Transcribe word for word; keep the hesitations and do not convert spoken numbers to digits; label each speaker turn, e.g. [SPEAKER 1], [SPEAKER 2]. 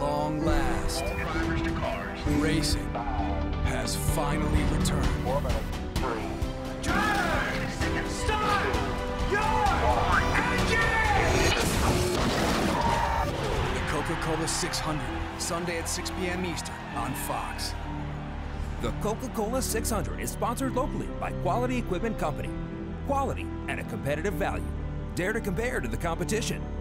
[SPEAKER 1] long last, racing has finally returned.
[SPEAKER 2] Drive! Start your engine!
[SPEAKER 1] The Coca-Cola six hundred, Sunday at six p m Eastern on Fox.
[SPEAKER 3] The Coca-Cola six hundred is sponsored locally by Quality Equipment Company. Quality and a competitive value. Dare to compare to the competition.